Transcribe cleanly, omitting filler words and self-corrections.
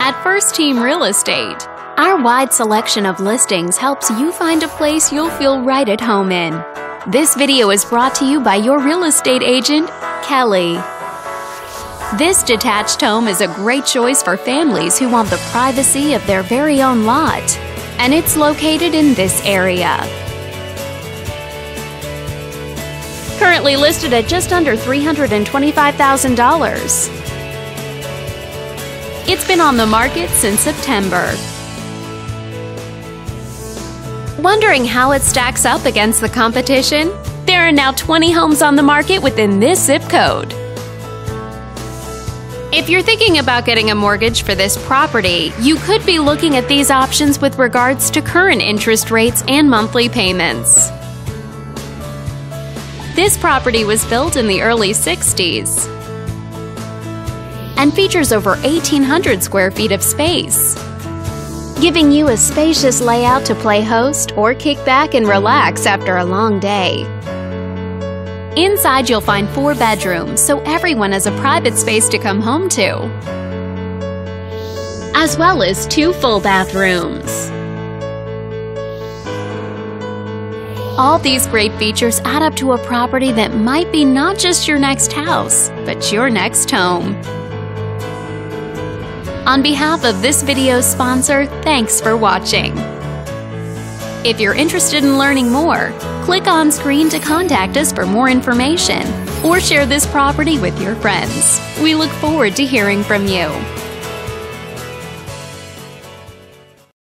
at First Team Real Estate. Our wide selection of listings helps you find a place you'll feel right at home in. This video is brought to you by your real estate agent, Kelly. This detached home is a great choice for families who want the privacy of their very own lot, and it's located in this area. Currently listed at just under $325,000. It's been on the market since September. Wondering how it stacks up against the competition? There are now 20 homes on the market within this zip code. If you're thinking about getting a mortgage for this property, you could be looking at these options with regards to current interest rates and monthly payments. This property was built in the early 60s and features over 1,800 square feet of space, giving you a spacious layout to play host or kick back and relax after a long day. Inside you'll find 4 bedrooms, so everyone has a private space to come home to, as well as 2 full bathrooms. All these great features add up to a property that might be not just your next house, but your next home. On behalf of this video's sponsor, thanks for watching. If you're interested in learning more, click on screen to contact us for more information or share this property with your friends. We look forward to hearing from you.